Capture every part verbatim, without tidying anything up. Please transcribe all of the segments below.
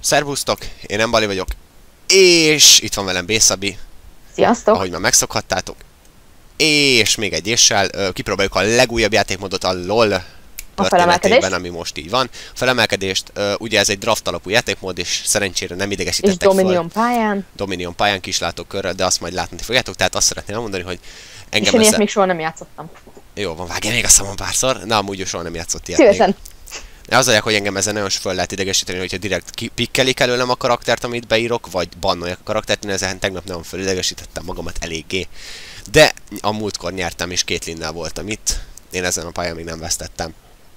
Szervusztok, én Embali vagyok, és itt van velem Bészabi. Sziasztok! Ahogy már megszokhattátok. És még egy éssel kipróbáljuk a legújabb játékmódot a LOL történetében, ami most így van. A felemelkedést, ugye ez egy draft alapú játékmód, és szerencsére nem idegesítettek fel. És Dominion pályán. Dominion pályán kislátókörrel, de azt majd látni fogjátok, tehát azt szeretném elmondani, hogy engem és én ilyet még soha nem játszottam. Jó van, vágj még a szamon párszor. Na, amúgy soha nem játszott ilyet. Szívesen. Az mondják, hogy engem ezen nagyon föl lehet idegesíteni, hogyha direkt pikkelik előlem a karaktert, amit beírok, vagy bannolják a karaktert. Én ezen tegnap nagyon fölidegesítettem magamat eléggé. De a múltkor nyertem, és két linnel voltam itt. Én ezen a pályán még nem vesztettem.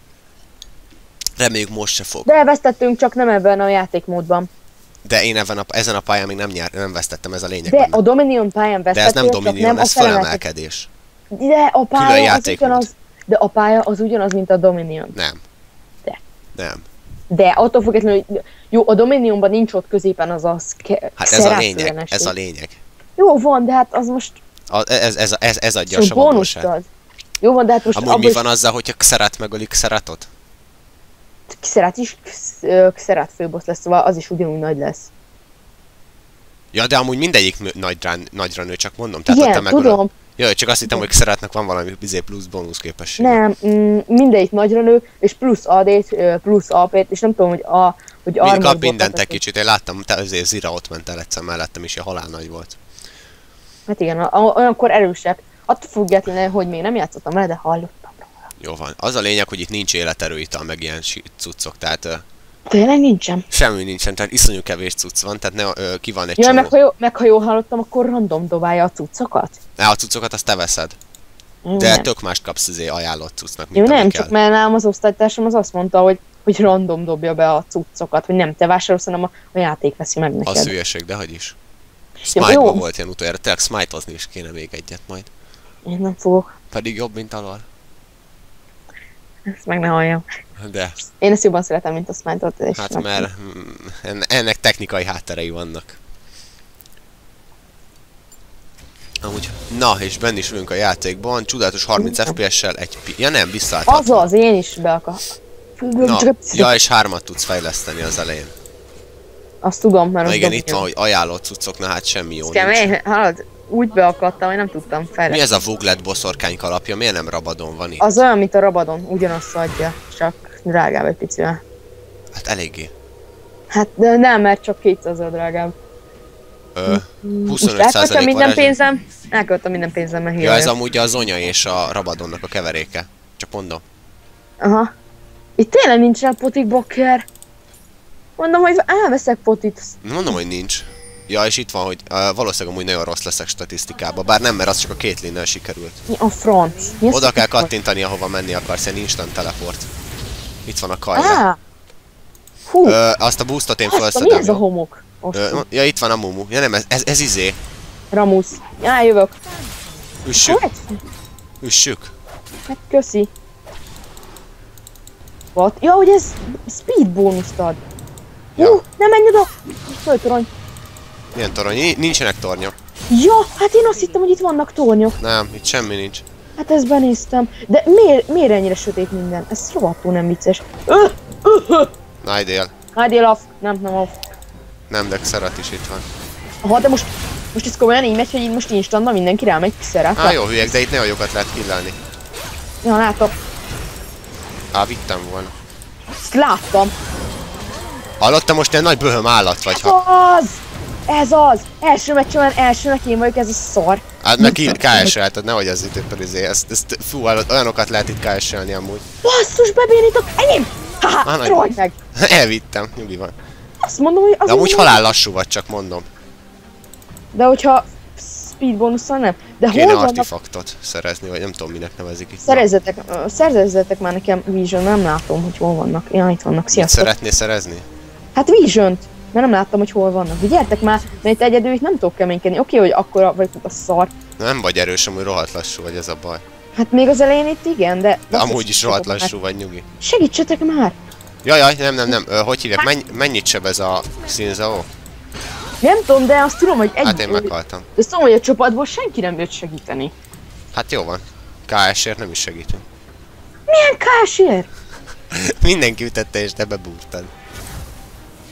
Reméljük most se fog. De vesztettünk, csak nem ebben a játékmódban. De én ebben a, ezen a pályán még nem, nyert, nem vesztettem, ez a lényeg. De benne. a Dominion pályán vesztettél, de ez nem Dominion, nem ez felemelkedés. De a pálya az ugyanaz, de a pálya az ugyanaz, mint a Dominion. Nem. De. Nem. De attól függetlenül, hogy jó, a Dominionban nincs ott középen az az hát ez a lényeg, ez a lényeg. Jó van, de hát az most... A, ez, ez, ez, ez adja a savadósát. Jó van, de hát most... Amúgy mi van azzal, hogyha Xerath megöli Xerathot? Xerath is, Xerath főbossz lesz, szóval az is ugyanúgy nagy lesz. Ja, de amúgy mindegyik nagyra, nagyra nő, csak mondom. Tehát igen, megölöm. tudom. Jó, csak azt hittem, hogy Xerathnak van valami bizé plusz bónusz képesség. Nem, mm, mindegyik nagyra nő, és plusz á dét, plusz á pét, és nem tudom, hogy a... Hogy Mi kap mindent egy kicsit, én láttam, te azért Zira ott ment el egyszer mellettem, és halál nagy volt. Hát igen, olyankor erősek. Attól függetlenül, hogy még nem játszottam vele, de hallottam róla. Jó van. Az a lényeg, hogy itt nincs életerőital, meg ilyen cuccok, tehát... Tényleg nincsen? Semmi nincsen, tehát iszonyú kevés cucc van, tehát ne, ö, ki van egy ja, csomó. meg ha, jó, meg ha jól hallottam, akkor random dobálja a cuccokat? Ne, a cuccokat azt te veszed. De nem. Tök mást kapsz azért ajánlott cuccnak, mint jó, nem, csak mert nálam az osztálytársam az azt mondta, hogy, hogy random dobja be a cuccokat, hogy nem te vásárolsz, hanem a, a játék veszi meg neked. Az hülyeség, de hogy is. Smite-ban volt ilyen utoljára, tényleg smite-ozni is kéne még egyet majd. Én nem fogok. Pedig jobb, mint alal. Ezt meg ne halljam. De. Én ezt jobban szeretem, mint a smite-ot. Hát mert ennek technikai hátterei vannak. Amúgy, na, és benn is vagyunk a játékban, csodálatos harminc ef pé es-sel egy pi... Ja nem, visszaállhat. Azaz, én is be akar... Na, ja, és hármat tudsz fejleszteni az elején. Azt tudom, mert na az igen, itt van, hogy ajánlott cuccok, na hát semmi jó nincs. Hallod, úgy beakadtam, hogy nem tudtam fejleszteni. Mi ez a Voglet boszorkány kalapja? Miért nem Rabadon van itt? Az olyan, mint a Rabadon, ugyanazt adja, csak drágább egy picivel. Hát eléggé. Hát de nem, mert csak kétszázzal drágább. Ö, huszonöt százalék minden pénzem, elköltöm minden pénzem, mert ja, ez amúgy a Zonya és a Rabadonnak a keveréke. Csak mondom. Aha. Itt tényleg nincsen potik bakker. Mondom, hogy elveszek potit. Mondom, hogy nincs. Ja, és itt van, hogy uh, valószínűleg amúgy nagyon rossz leszek statisztikába, bár nem, mert az csak a két linnel sikerült. Mi a franc? Mi oda kell kattintani, ahova menni akarsz, ilyen instant teleport. Itt van a kajra. Ah. Hú. Ö, azt a boostot én felszedem. Mi ez a homok? Ö, ja, itt van a Mumu. Ja nem, ez, ez, ez izé. Ramusz. Já, jövök. Üssük. Üssük. Hát köszi. What? Ja, hogy ez speed bónuszt ad. Hú, ja. Nem menj oda! Föltorony. Milyen torony? Nincsenek tornyok. Ja, hát én azt hittem, hogy itt vannak tornyok. Nem, itt semmi nincs. Hát ezt benéztem. De miért, miért ennyire sötét minden? Ez rohadtul nem vicces. Najdél. Najdél off. Nem, nem off. Nem, de Xerath is itt van. Aha, de most, most ez komolyan így megy, hogy így most instantban mindenki rámegy Xerathra. Á, jó hülyek, de itt ne olyokat lehet killelni. Ja, látom. Á, vittem volna. Ezt láttam. Hallottam, most ilyen nagy böhöm állat vagy, ha... Ez az! Ez az! Első meccsen elsőnek én vagyok, ez a szar. Hát meg ká es-elted, nehogy az időpől izé, ezt, ezt fú, olyanokat lehet itt ká es-elni amúgy. Basszus, bebénítok, enyém! Haha, rohagy meg! Elvittem, nyugi van. Azt mondom, hogy az... De amúgy halál lassú vagy, csak mondom. De hogyha speed bónusszal nem. De kéne hol vannak... artifaktot szerezni, vagy nem tudom minek nevezik itt. Szerezzetek, szerezzetek már nekem Vision, nem látom, hogy hol vannak. Ja, itt vannak, sziasztok. Mit szeretnél szerezni? Hát Vision-t, mert nem láttam, hogy hol vannak. Gyertek már, mert itt egyedül itt nem tudok keménykedni. Oké, okay, hogy akkora vagy a szar. Nem vagy erős, amúgy rohadt lassú vagy, ez a baj. Hát még az elején itt igen, de... De amúgy is rohadt lassú vagy, nyugi. Segítsetek már! Jajaj, nem, nem, nem, Ö, hogy hívják, Menny, mennyit sebez a Szinzao? Nem tudom, de azt tudom, hogy egy... Hát én meghaltam. De azt tudom, hogy a csapatból senki nem jött segíteni. Hát jó van. ká es-ért nem is segítünk. Milyen ká es-ért? Mindenki ütette és te bebúrtad.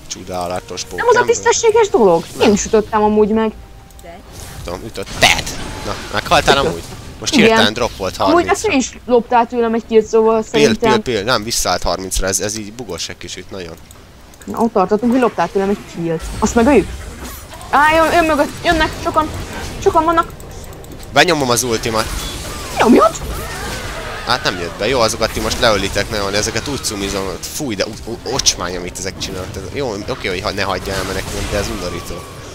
Csodálatos Nem az a tisztességes dolog? Én is ütöttem amúgy meg. Tudom, ütötted! Na, meghaltál Ütött. amúgy? Most Igen. hirtelen drop volt harmincra. Amúgy ezt is loptál tőlem egy killt, szóval Pil, szerintem... pil, pil, nem, visszaállt harmincra, ez, ez így bugos egy kicsit, nagyon. Na, ott tartottunk, hogy loptál tőlem egy killt. Azt megöljük? Á, jön, jön mögött, jönnek, sokan, sokan vannak. Benyomom az ultimat. Nyomjad! Hát nem jött be, jó, azokat ti most leölitek nagyon, ezeket úgy cumizom, fúj, de ocsmány, amit ezek csináltak. Jó, oké, hogy ne hagyja el menekülni, de ez undorító.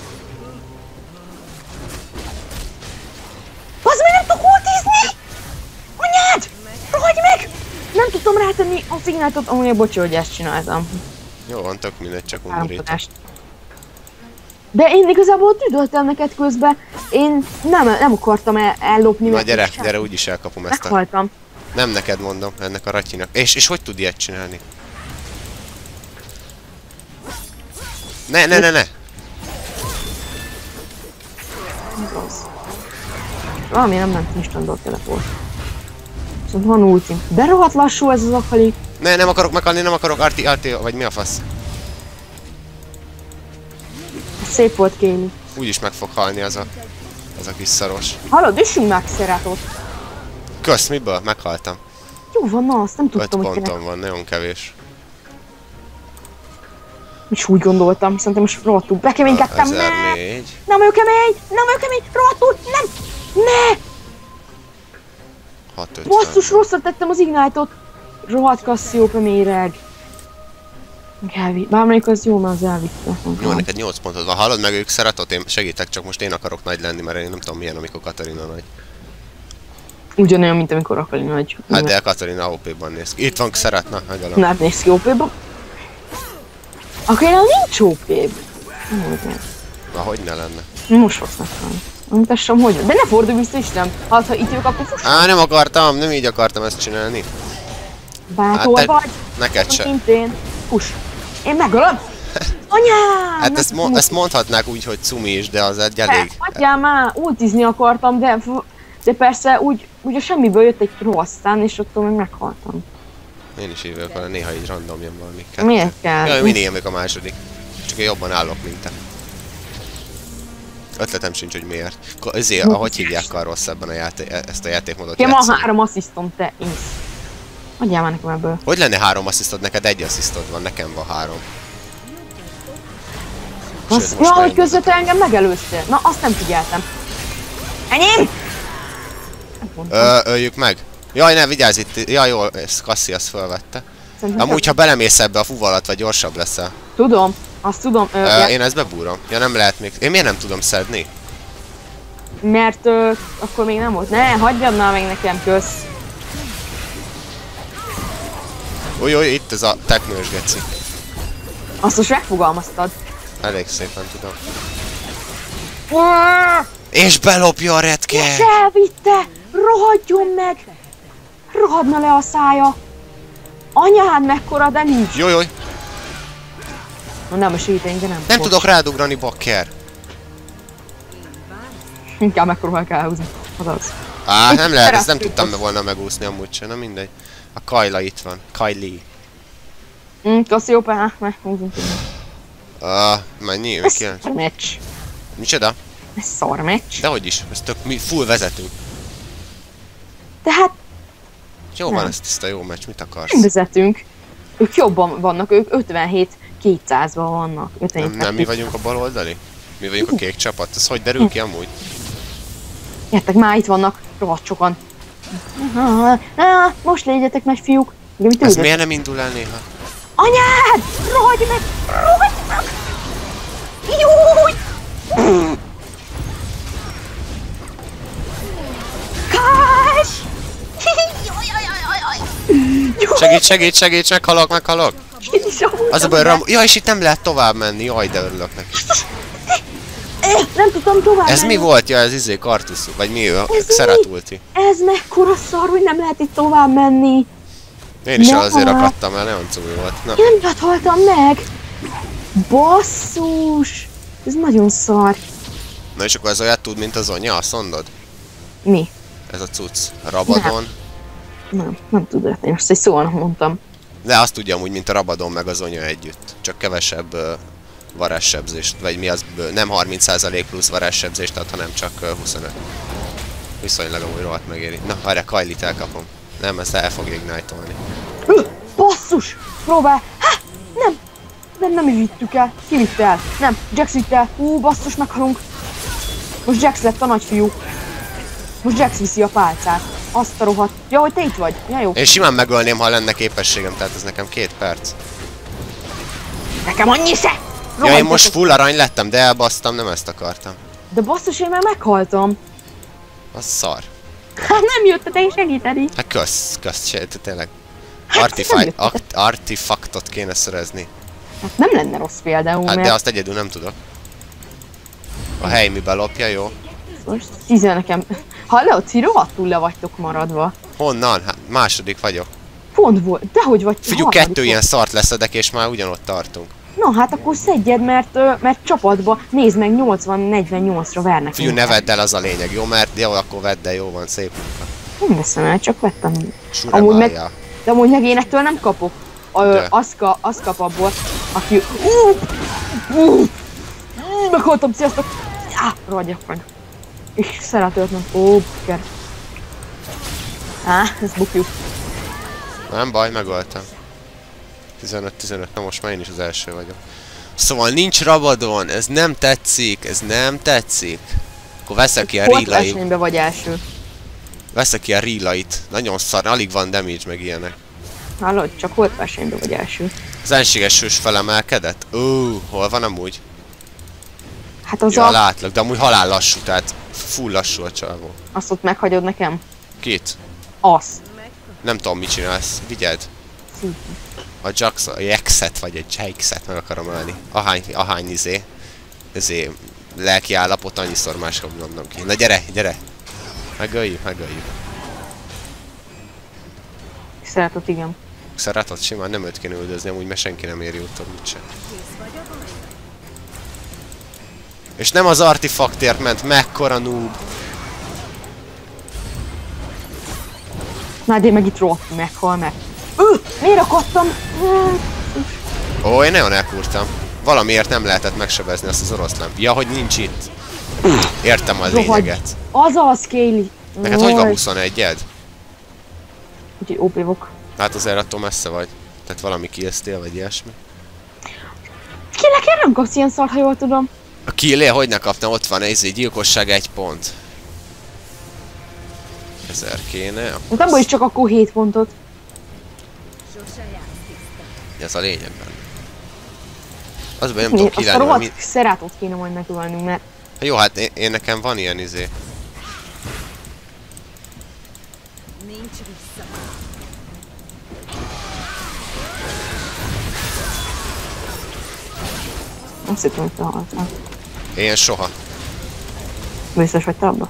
Az még nem tudok ultizni! Anyád! Rohagyj meg! Nem tudtam rátenni a szignáltot, amúgy bocsi, hogy ezt csináltam. Jó van, tök mindegy, csak undorító. Álmodás. De én igazából tüdöltem neked közben, én nem, nem akartam el, ellopni. Na gyere, gyere, úgyis elkapom ezt a... Meghaltam. Nem neked mondom, ennek a ratyinak. És, és hogy tud ilyet csinálni? Ne, ne, ne, ne! Az. Valami nem ment instantból teleport. Viszont van ultim. De rohadt lassú ez az akali. Ne, nem akarok meghalni, nem akarok, Arti, Arti, vagy mi a fasz? Szép volt, Kéli. Úgyis meg fog halni az a, az a kis szaros. Hallod, üssünk meg Szeratot. Kösz, miből? Meghaltam. Jó van, na, azt nem öt tudtam, hogy pontom van, nagyon kevés. És úgy gondoltam, szerintem most rohadtul bekeménykedtem. Ne! ezernégy. Nem ő kemény! Nem ő kemény! Rohadtul! Nem! Ne! hatszázötven. Basszus, rosszat tettem az Ignite-ot! Rohadt Cassiope méreg. Elvitt. Bármelyik az jó, mert az elvitte. Jó, neked nyolc pontod van. Hallod meg ők Szeratot? Én segítek, csak most én akarok nagy lenni, mert én nem tudom milyen, amikor Katarina nagy. Ugyanolyan, mint amikor Akali nagy. Hát de Katarina ó pé-ban néz ki. Itt van Xerat, na, hagyalom. Nem néz ki ó pé-ba. Akalinak nincs ó pé-b. Na, hogy ne lenne? Most fogsz meghalni. Mutassam, hogy. De ne fordulj vissza is nem. Hát, ha itt jövök, akkor fuss. Á, nem akartam, nem így akartam ezt csinálni. Bátor Hát te- vagy. Neked se. Szintén. Fuss. Én megölöm. Anyám! Hát ezt, mo ezt mondhatnák úgy, hogy cumi is, de az egy elég... Hagyjál már, ultizni akartam, de, de persze úgy, úgy a semmiből jött egy rosszán, és attól meg meghaltam. Én is így vagyok vele, néha így random jön valami. Kettő. Miért kell? Jaj, mindig jön a második. Csak én jobban állok, mint te. Ötletem sincs, hogy miért. Ezért, ahogy hívják a rossz ebben a játék, ezt a játékmódot Nekem játszani. van három asszisztom, te is. Adjál már nekem ebből. Hogy lenne három asszisztod? Neked egy asszisztod van, nekem van három. Az, most ja, már hogy közvetlen engem megelőztél. Na, azt nem figyeltem. Enyém! Ö, öljük meg. Jaj, ne, vigyázz itt. Jaj, jó, ez Cassie azt felvette. Szerintem Amúgy, ha belemész ebbe a fuvalat, vagy gyorsabb leszel. Tudom, azt tudom, ö, Ö, ja, én ezt bebúrom. Ja, nem lehet még. Én miért nem tudom szedni? mert ö, akkor még nem volt. Ne, hagyjad már meg nekem, kösz. Új, új, itt ez a teknős geci. Azt most megfogalmaztad. Elég szépen tudom. És belopja a retke! És elvitte! Rohadjon meg! Rohadna le a szája! Anyád mekkora, de nincs! Jó, jó. Na nem a segíteink, de nem. Nem Bocs. tudok rádugrani, bakker. Inkább megpróbálok elhúzni. Az az. Á, Itt nem lehet, ezt nem keresztül tudtam fogsz. volna megúszni amúgy sem, na mindegy. A Kayla itt van. Kylie. Mm, Cassiope, hát meghúzunk. Ah, mennyi? Mi Ez kilenc? szar meccs. Micsoda? Ez szar meccs. Dehogy is, ez tök mi full vezetünk. Tehát Jó Nem. van, ez tiszta jó meccs, mit akarsz? nem vezetünk. Ők jobban vannak, ők ötvenhét kétszázban vannak. Nem, ötvenhét nem mi vagyunk a bal oldali? Mi vagyunk a kék csapat? Ez hogy derül ki amúgy? Értek, már itt vannak rohadt sokan. Ah, ah, most légyetek nagy fiúk. Igen, mit Ez üldöz? miért nem indul el néha? Anyád! Rohagyj meg! Rohagyj meg! Júj! Kás! Jaj, jaj, jaj, jaj! Júj! Segít, segít, segít, meghalok, meghalok! Én is amúgy Az a nem baj, lehet. Ram... Ja, és itt nem lehet tovább menni, jaj, de örülök neki. Eh, Nem tudtam tovább Ez mi menni. volt? Ja, ez izé Kartusz, vagy mi ő? Ez Xerath mi? ulti. Ez mekkora szar, hogy nem lehet itt tovább menni. Én is Ne. azért akadtam el, nagyon cumi volt. Na, Nem hát haltam meg. Basszus! Ez nagyon szar. na és akkor ez olyat tud, mint az Zonya, azt mondod? Mi? Ez a cucc. Rabadon. Nem, nem tudod, én most egy szóval mondtam. De azt tudja úgy, mint a Rabadon meg az Onya együtt. Csak kevesebb uh, varázssebzést, vagy mi az, uh, nem harminc százalék plusz varázssebzést ad, hanem csak uh, huszonöt. Viszonylag amúgy rohadt megéri. Na, várjál, Kailit elkapom. Nem, ezt el fogja ignite-olni. Basszus! Próbál! Há! Nem! Nem, nem is vittük el. Ki vitte el? Nem, Jax vitte el. Hú, basszus, meghalunk. Most Jax lett a nagyfiú. Most Jax viszi a pálcát. Azt a rohadt. Ja, hogy te itt vagy. Ja, jó. Én simán megölném, ha lenne képességem, tehát ez nekem két perc. Nekem annyi se! Ja, én most full arany lettem, de elbasztam, nem ezt akartam. De basszus, én már meghaltam. Az szar. Hát nem jöttetek segíteni. Hát kösz, kösz, se, tényleg. Hát Artifi art artifaktot kéne szerezni. Hát nem lenne rossz például, Hát mert... de azt egyedül nem tudok. A hely mi belopja, jó? Most tízen nekem... Hallod, ti rohadtul le vagytok maradva. Honnan? Hát második vagyok. Pont volt, dehogy vagy... Figyelj, kettő ilyen szart leszedek, és már ugyanott tartunk. Na hát akkor szedjed, mert, ö, mert csapatba, nézd meg, nyolcvan negyvennyolcra vernek. Figyelj, ne vedd el, az a lényeg, jó? Mert jó, akkor vedd el, jó van, szép munka. Nem veszem el, csak vettem. Sure Amúgy meg, Maria. de amúgy meg én ettől nem kapok. A, az, ka, az kap abból, aki... Uh, uh, uh, meghaltam, sziasztok! Á, rohadjak meg. És szeretőtlen. Ó, bukker. Á, ez bukjuk. Nem baj, megöltem. tizenöt tizenöt, na most már én is az első vagyok. Szóval nincs Rabadon, ez nem tetszik, ez nem tetszik. Akkor veszek ki a Hol relait. versenyben vagy első? Veszek ki a relait. Nagyon szar, alig van damage meg ilyenek. Hallod, csak hol versenyben vagy első? Az ellenséges hős felemelkedett? Ó, hol van amúgy? Hát az Ja, a... látlak, de amúgy halál lassú, tehát full lassú a csalvó. Azt ott meghagyod nekem? Kit? Az. Nem tudom, mit csinálsz. Vigyeld. Szí. A Jax, a Jaxet vagy egy Jaxet meg akarom ölni. Ahány, ahány izé. Izé, lelki állapot annyiszor máshogy mondom ki. Na gyere, gyere! Megöljük, megöljük. Szeretod, igen. Szeretod simán, nem őt kéne üldözni, amúgy mert senki nem éri utóbb úgyse. És nem az artifaktért ment, mekkora noob! Na, de én meg itt rohadt meghal meg. Ő, miért akadtam? Ó, én nagyon elkúrtam. Valamiért nem lehetett megsebezni azt az oroszlán. Ja, hogy nincs itt. Értem a lényeget. Azaz, Kaylee. Neked hogy van huszonegyed? Úgyhogy ó pé vok. Hát azért attól messze vagy. Tehát valami kiesztél, vagy ilyesmi. Kélek, nem kapsz ilyen szart, ha jól tudom. A killél, hogy ne kapna, ott van ez egy gyilkosság egy pont. Ezer kéne. Hát abból is csak akkor hét pontot. Ez a lényeg benne. Azban nem tudom Azt a kilelni, rohadt mi... szerátot kéne majd megölnünk, mert... Jó, hát én, én nekem van ilyen izé. Nincs vissza. Azt hittem, hogy te haltál. Én soha. Biztos vagy te abba?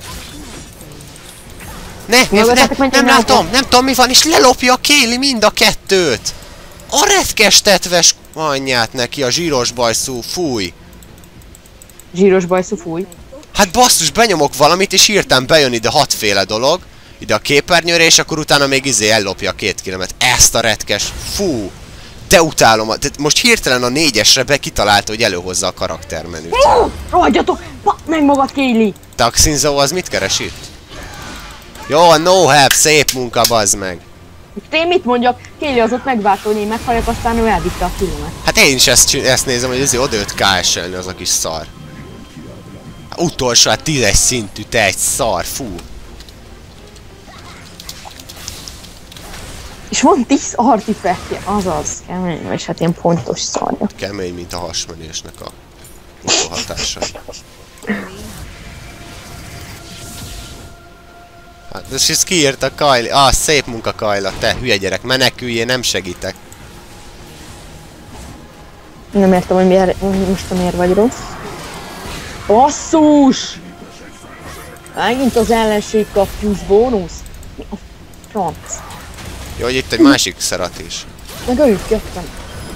Ne, ne, ne, Mögöttetek nem menjen látom, nem tudom mi van, és lelopja a Kaylee mind a kettőt! A retkes tetves anyját neki, a zsíros bajszú, fúj! Zsíros bajszú, fúj. Hát basszus, benyomok valamit, és hirtelen bejön ide hatféle dolog, ide a képernyőre, és akkor utána még izé ellopja a két kilómet. Ezt a retkes, fú! De utálom, a, tehát most hirtelen a négyesre be kitalálta, hogy előhozza a karaktermenüt. Rohadjatok! Pa, meg magad, Kaylee! Taxinzo az mit keres itt? Jó, a no help, szép munka, bazd meg! Én mit mondjak? Kaylee az ott megvárta, hogy én meghalljak, aztán ő elvitte a filmet. Hát én is ezt, csin- ezt nézem, hogy azért odaült ká es elni az a kis szar. Utolsó, hát tízes szintű, te egy szar, fú. És van tíz artifaktje, azaz, kemény, és hát ilyen pontos szarja. Kemény, mint a hasmenésnek a hatása. Hát, és ezt kiírta Kaylee. Ah, szép munka, Kayla, te hülye gyerek, meneküljél, nem segítek. Nem értem, hogy miért, most miért vagy rossz. Basszus! Megint az ellenség kap plusz bónusz? Mi a franc? Jó, hogy itt egy másik szerat is. Meg ők jöttem.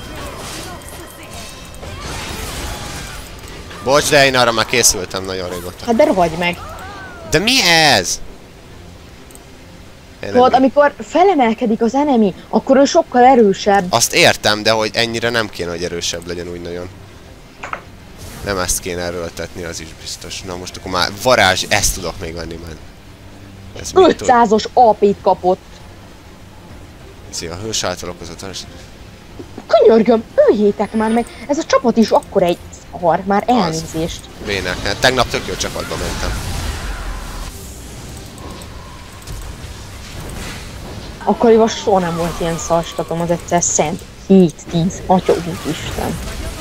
Bocs, de én arra már készültem nagyon régóta. Hát de rohagy meg. De mi ez? Tudod, amikor felemelkedik az enemy, akkor ő sokkal erősebb. Azt értem, de hogy ennyire nem kéne, hogy erősebb legyen úgy nagyon. Nem ezt kéne erőltetni, az is biztos. Na most akkor már varázs, ezt tudok még venni, man. Ez ötszázas á pét kapott. Szia, a hős által okozott. Könyörgöm, öljétek már meg. Ez a csapat is akkor egy szar, már elnézést. Vének, hát tegnap tök jó csapatba mentem. Akkoriban soha nem volt ilyen szarstatom, az egyszer szent. hét tíz, atya úristen.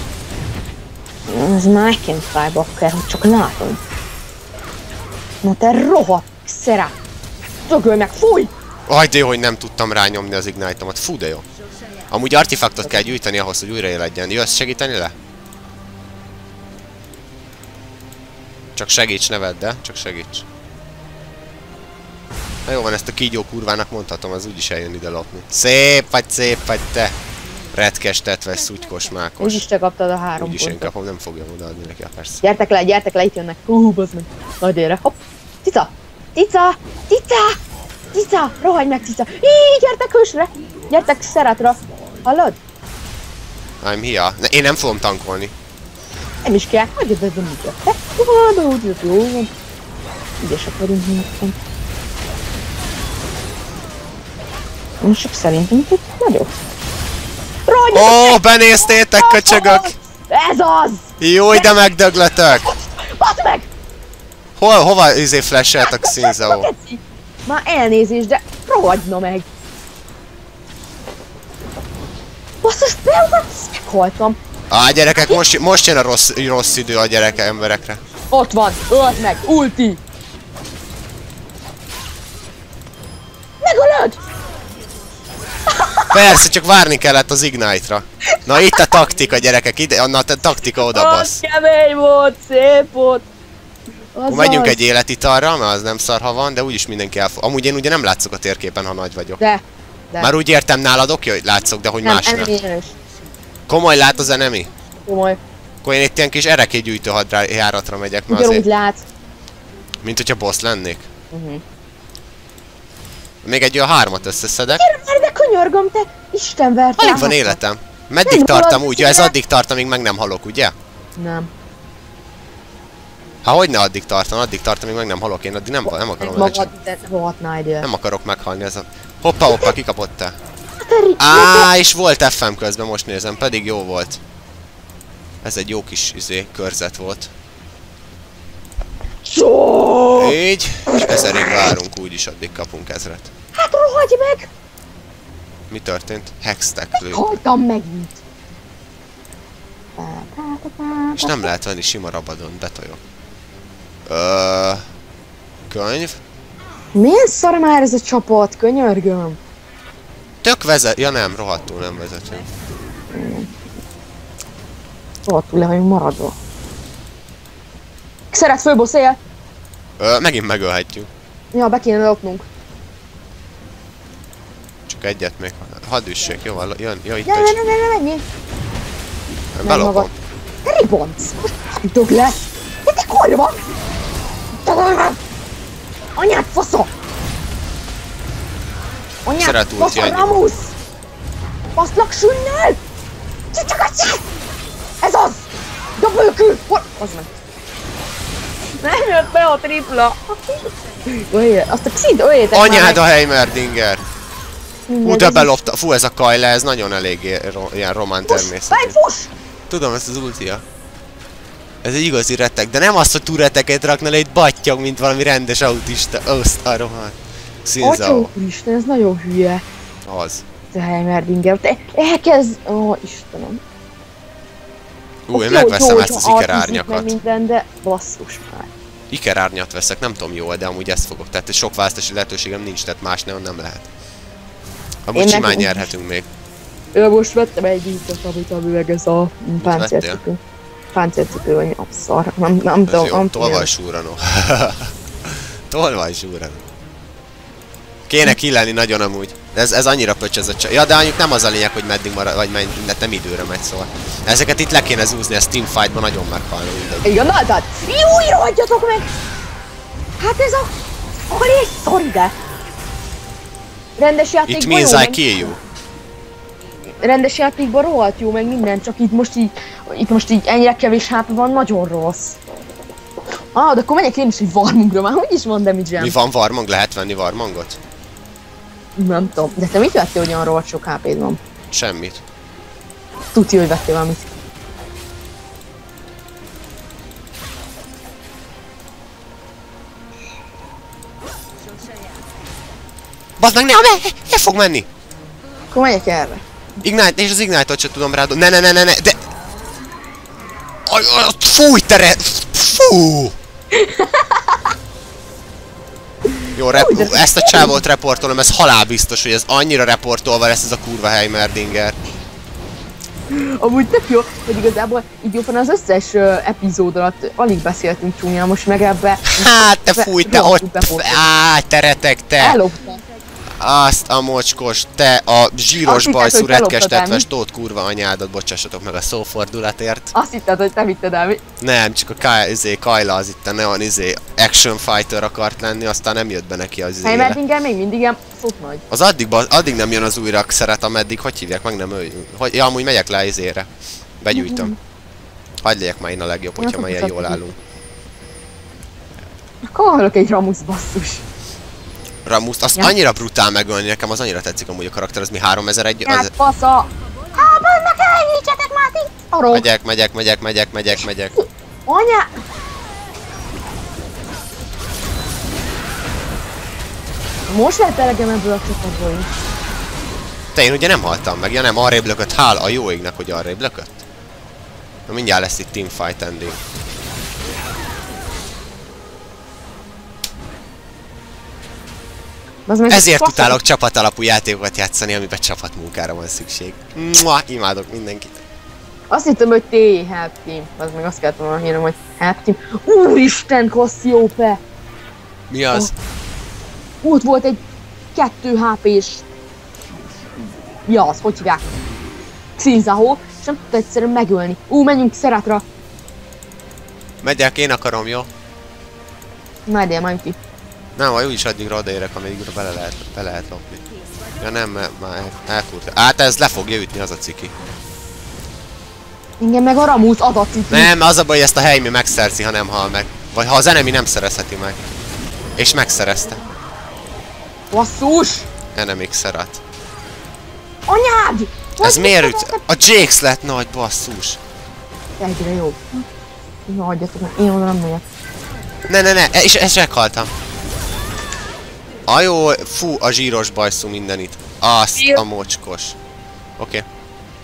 Ez McIntyre bakker, hogy csak látom. Na te rohadt szere! Szögölj meg, fúj! Aj, de jó, hogy nem tudtam rányomni az Ignite-omat. Fú, de jó. Amúgy artefaktot kell gyűjteni ahhoz, hogy újraéledjen. Jössz segíteni le? Csak segíts, ne vedd, de csak segíts. Na jó van, ezt a kígyó kurvának mondhatom, az úgyis eljön ide lopni. Szép vagy, szép vagy te! Retkes, tetves, szutykos, mákos. Úgyis te kaptad a három Úgyis én pontot. kapom, nem fogja odaadni neki, a persze. Gyertek le, gyertek le, itt jönnek. Hú, bazd meg. Nagy ére, hopp. Cica! Cica! Cica! Cica! Rohagy meg, cica! Íííí, gyertek hősre! Gyertek szerátra! Hallod? I'm here. Ne, én nem fogom tankolni. Nem is kell. Hagyjad ez a mit te. Jó, de úgy jött, jó van. Ügyesek vagyunk miattam. Most csak szerintem itt nagyobb. Rohagy Ó, oh, benéztétek, köcsögök! Ez az! Jó, de megdöglötök! Badd meg! Hol, hova izé flasheltek Szinzao? Geci! Már elnézést, de rohagyna meg! Basszus, például meghaltam! Á, gyerekek, most, most jön a rossz, rossz idő a gyerek emberekre. Ott van, öld meg, ulti! Megölöd! Persze, csak várni kellett az Ignite-ra. Na itt a taktika, gyerekek, ide, na a taktika oda Az bassz. kemény volt, szép volt! Akkor megyünk egy életitalra, mert az nem szar, ha van, de úgyis mindenki elfog. Amúgy én ugye nem látszok a térképen, ha nagy vagyok. De, de. Már úgy értem, nálad oké, hogy látszok, de hogy Nem, más nem. enemy is. Komoly lát az enemy? Komoly. Akkor én itt ilyen kis ereké gyűjtő hadjáratra megyek, mert Ugyanúgy azért, lát. mint hogyha boss lennék. Uh-huh. Még egy olyan hármat összeszedek. Gyere már, de könyörgöm, te Isten vert Alig van életem. Meddig Nem tartam halad, úgy? Ja, ez gyere. addig tart, amíg meg nem halok, ugye? Nem. Ha hogy ne addig tartan, addig tart, amíg meg nem halok, én addig nem, nem akarom Magad, lecsapni. de rohadná idő. Nem akarok meghalni, ez a... Hoppa, hoppa, kikapott te. Teri, Á, és volt ef em közben, most nézem, pedig jó volt. Ez egy jó kis izé, körzet volt. Csó! Így, és ezerig várunk, úgyis addig kapunk ezret. Hát rohagy meg! Mi történt? Hextech lő. Haltam megint. És nem lehet venni sima rabadon, betojok. Ö... Könyv? Milyen szar már ez a csapat, könyörgöm? Tök vezet... Ja nem, rohadtul nem vezetünk. Rohadtul le vagyunk maradva. Szeret főbosszél! Ö, megint megölhetjük. Ja, be kéne lopnunk. Csak egyet még. Hadd üssék, jó? Jön, jön itt Ne, ne, is. ne, ne, ne, menjél! Nem belopom. Te ribonc! Most hagyjuk le! De te kurva! Anyád fasza! Anyád Szeret ulti fasza, annyi. Ramusz! Baszlak sünnel! Csicsakat! Ez az! Dobölkül! Hol? Az meg! Nem jött be a tripla! Öljél, azt a szint öljétek már Anyád meg. a Heimerdinger! Mindegy, Hú, de ez belopta. Fú, ez a Kyle, ez nagyon eléggé ro ilyen román is- Fuss! természetű. Fej, fuss! Tudom, ez az ultia. Ez egy igazi retek, de nem azt, hogy túreteket rakna le, egy battyog, mint valami rendes autista. Osztá, rohadt. Szinzao. Atya úristen, ez nagyon hülye. Az. Te Heimerdinger, te elkezd... Ó, oh, Istenem. Ú, én Jó, megveszem jó, ezt az hogyha ikerárnyakat. artizik meg minden, de basszus már. Ikerárnyat veszek, nem tudom jól, de amúgy ezt fogok. Tehát sok választási lehetőségem nincs, tehát más nem, nem lehet. Amúgy Én simán meg- nyerhetünk még. Ő most vettem egy ízat, amit a üveg, ez a páncélcipő. Páncélcipő, vagy a szar. Nem, nem Ez tudom, jó, nem tudom. tolvajsúranó. Tolvajsúranó. Kéne killelni nagyon amúgy. De ez, ez annyira pöcs ez a csa... Ja, de anyjuk nem az a lényeg, hogy meddig marad, vagy menj, nem időre megy, szóval. Ezeket itt le kéne zúzni, ez teamfightban nagyon meghalna mindegy. Igen, na, tehát júj, rohadjatok meg! Hát ez a... Akkor egy szor ide! rendes It játékban means jó, I meg, kill you. rendes játékban rohadt jó, meg minden, csak itt most így, itt most így ennyire kevés há pé van, nagyon rossz. Ah, de akkor megyek én is egy Warmungra, már hogy is van damage-em? Mi van Warmong? Lehet venni Warmongot? Nem tudom, de te mit vettél, hogy olyan rohadt sok há péd van? Semmit. Tudja, hogy vettél valamit. Bazd meg, ne, ne, ne fog menni! Akkor megyek erre. Ignite, és az Ignite-ot sem tudom rád... Ne, ne, ne, ne, ne, de... Aj, aj, fúj, tere! Fú! Jó, rep Úgy, de- ezt a csávót reportolom, ez halálbiztos, hogy ez annyira reportolva lesz ez a kurva Heimerdinger. Amúgy tök jó, hogy igazából így jófan az összes uh, epizód alatt alig beszéltünk csúnyán, most meg ebbe... Hát, te fúj, te rohadtul ott... bepótoltuk. Á, teretek, te! Elloptam. Azt a mocskos, te a zsíros Azt hitted, bajszú hogy elloptad retkestetves el, tót kurva anyádat, bocsássatok meg a szófordulatért. Azt hitted, hogy te vitted el, mi? Nem, csak a Kyle, izé, Kayla az itt a neon izé action fighter akart lenni, aztán nem jött be neki az izére. Heimerdinger még mindig ilyen szok nagy. Az addig, ba- addig nem jön az új rakszeret, ameddig, hogy hívják, meg nem ő. Hogy, ja, amúgy megyek le izére. Begyűjtöm. Hagyd legyek már én a legjobb, hogyha már ilyen jól állunk. Akkor hallok egy Ramus basszus. Ramuszt, azt Ja. annyira brutál megölni, nekem az annyira tetszik amúgy a karakter, az mi háromezer-egy... Az... Hát fasza! Á, bazd meg, elnyítsetek már ti! Arról! Megyek, megyek, megyek, megyek, megyek, megyek. Anya! Most lett elegem ebből a csapatból is. Te, én ugye nem haltam meg, ja nem, arrébb lökött, hál a jó égnek, hogy arrébb lökött. Na mindjárt lesz itt teamfight ending. Bazd meg, Ezért fasza- utálok csapatalapú játékokat játszani, amiben csapatmunkára van szükség. Mua, imádok mindenkit. Azt hittem, hogy té, help team. Az meg azt kellett volna hírnom, hogy help team. Úristen, Cassiope! Mi az? Ott volt egy kettő há pés... Ja, az hogy hívják? Xinzahó, és nem tudta egyszerűen megölni. Ú, menjünk Szerátra! Megyek, én akarom, jó? Na, idél, majd ki. Nem, vagy úgyis addigra odaérek, ameddig bele lehet, be lehet lopni. Ja nem, mert már elkúrta. Hát ez le fogja ütni, az a ciki. Engem meg a Ramus adatik. Nem, az a baj, hogy ezt a helymi megszerzi, ha nem hal meg. Vagy ha az enemy nem szerezheti meg. És megszerezte. Basszus! Enemy szerat. Anyád! Ez miért üt? A Jax lett nagy basszus. Egyre jobb. Na, hagyjatok meg, én oda nem megyek. Ne, ne, ne, és, és meghaltam. A jó, fú, a zsíros bajszú mindenit. Azt a mocskos. Oké. Okay.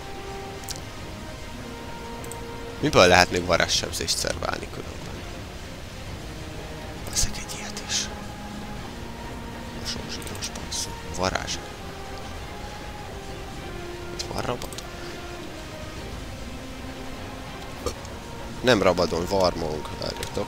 Miből lehet még varázssebzést szerválni különben? Veszek egy ilyet is. Mosó zsíros bajszú. Varázs. Itt van rabadon. Nem rabadon, Warmong. Várjatok.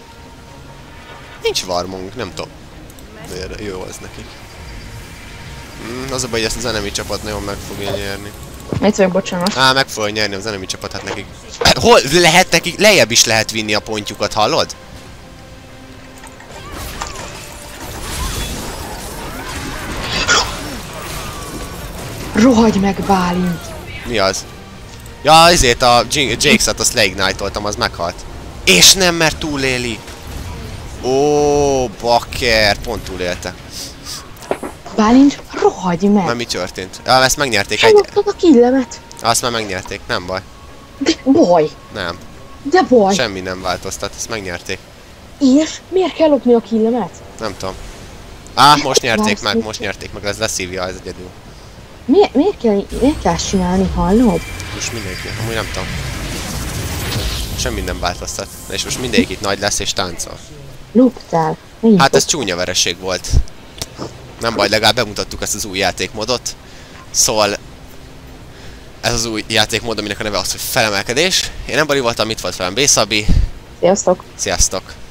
Nincs Warmong, nem tudom. Miért jó az nekik. Mm, az a baj, hogy ezt az enemy csapat nagyon meg fogja nyerni. Mit vagyok, bocsánat. Á, meg fogja nyerni az enemy csapat, hát nekik... Hát, hol lehet nekik? Lejjebb is lehet vinni a pontjukat, hallod? Rohagy meg, Bálint! Mi az? Ja, ezért a Jax-et azt leignite-oltam, az meghalt. És nem, mert túléli. Ó, bakker, pont túlélte. Bálint, rohagy meg! Már mi történt? Ja, ezt megnyerték egy... Elloptad a killemet! Azt már megnyerték, nem baj. De baj! Nem. De baj! Semmi nem változtat, ezt megnyerték. És? Miért kell lopni a killemet? Nem tudom. Á, most nyerték meg, most nyerték meg, ez leszívja ez egyedül. Miért, miért, kell, miért kell csinálni, hallod? Most mindenki, amúgy nem tudom. Semmi nem változtat. És most mindegyik itt nagy lesz és táncol. Loptál. Megint Hát ez loptál. csúnya vereség volt. Nem baj, legalább bemutattuk ezt az új játékmódot. Szóval... Ez az új játékmód, aminek a neve az, hogy felemelkedés. Én nem Bali voltam, itt volt velem B-Szabi. Sziasztok! Sziasztok!